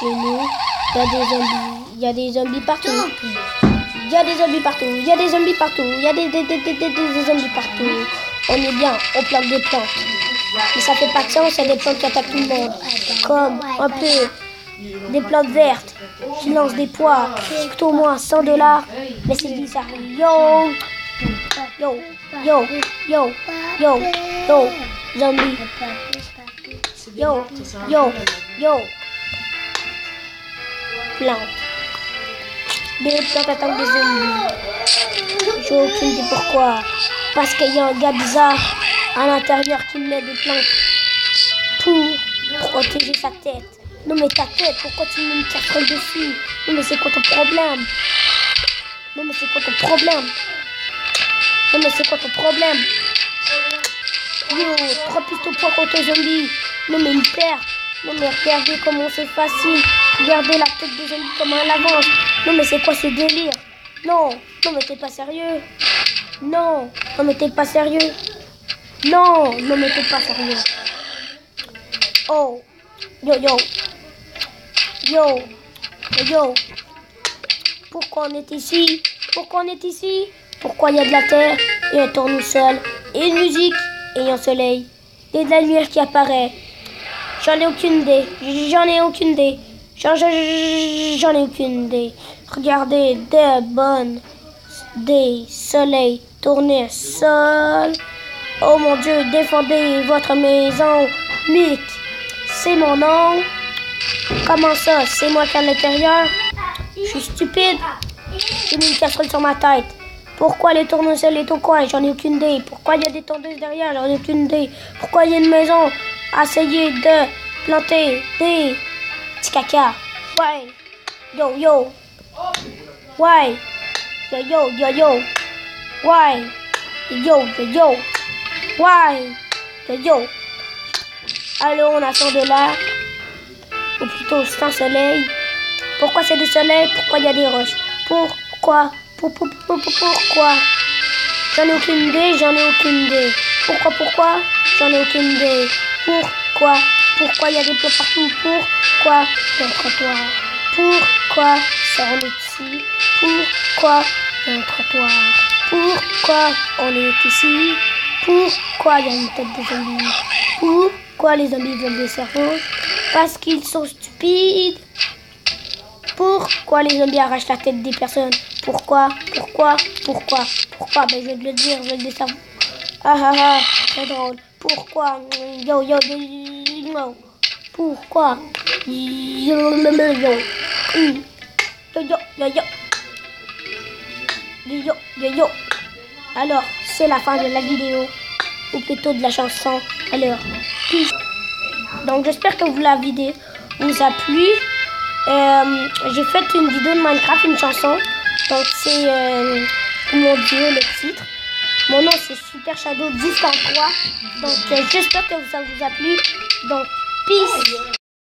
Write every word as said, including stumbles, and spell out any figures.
chez nous, il y a des zombies, il y a des zombies partout. Il y a des zombies partout, il y a des zombies partout, il y a des, des, des, des, des, des zombies partout. On est bien, on plante des plantes. Mais ça fait pas de sens, il y a des plantes qui attaquent tout le monde. Comme un peu des plantes vertes qui lancent des pois qui coûtent au moins cent dollars. Mais c'est bizarre. Yo, yo, yo, yo, yo, yo, zombie. Yo, yo, yo. Plantes. Des plantes attaquent des zombies. J'ai aucune idée pourquoi. Parce qu'il y a un gars bizarre à l'intérieur qui met des plantes pour protéger sa tête. Non mais ta tête, pourquoi tu mets une casserole dessus? Non mais c'est quoi ton problème? Non mais c'est quoi ton problème? Non mais c'est quoi ton problème? Yo, trois pistes au poids contre les zombies. Non mais il perd. Non mais regardez comment c'est facile. Regardez la tête des zombies comment elle avance. Non mais c'est quoi ce délire? Non, non mais t'es pas sérieux. Non, non mais t'es pas sérieux. Non, non mais t'es pas sérieux. Oh, yo yo. Yo, yo. Pourquoi on est ici? Pourquoi on est ici? Pourquoi il y a de la terre et un tournesol et une musique et un soleil et de la lumière qui apparaît? J'en ai aucune idée. J'en ai aucune idée. J'en, j'en ai aucune idée. Regardez, des bonnes, des soleils, tournesol. Oh mon Dieu, défendez votre maison. Mick, c'est mon nom. Comment ça? C'est moi qui est à l'intérieur? Je suis stupide. J'ai mis une casserole sur ma tête. Pourquoi les tournesols est au coin? J'en ai aucune idée. Pourquoi il y a des tondeuses derrière? J'en ai aucune idée. Pourquoi il y a une maison à essayer de planter des petits caca? Ouais. Yo yo. Ouais. Yo yo yo yo. Ouais. Yo yo yo. Ouais. Yo yo. Alors on a cent dollars. Ou plutôt sans soleil. Pourquoi c'est du soleil? Pourquoi il y a des roches? Pourquoi? Pour, pour, pour, pour, pourquoi? J'en ai aucune idée, j'en ai aucune idée. Pourquoi, pourquoi? J'en ai aucune idée. Pourquoi? Pourquoi il y a des plantes partout? Pourquoi? Il y a un trottoir. Pourquoi ça on est ici? Pourquoi il y a un trottoir? Pourquoi on est ici? Pourquoi il y a une tête de zombie? Pourquoi les zombies veulent des cerveaux? Parce qu'ils sont stupides. Pourquoi les zombies arrachent la tête des personnes? Pourquoi? Pourquoi? Pourquoi? Pourquoi? Ben je vais te le dire, je vais le dire ça. Ah ah ah, c'est drôle. Pourquoi? Yo yo yo yo. Pourquoi? Yo yo yo yo. Yo yo yo yo. Yo yo yo. Alors, c'est la fin de la vidéo. Ou plutôt de la chanson. Alors, peace. Donc j'espère que vous la vidéo vous a plu. Euh, j'ai fait une vidéo de Minecraft, une chanson. Donc c'est euh, mon dieu le titre. Mon nom c'est Super Shadow dix cent trois. Donc euh, j'espère que ça vous a plu. Donc peace.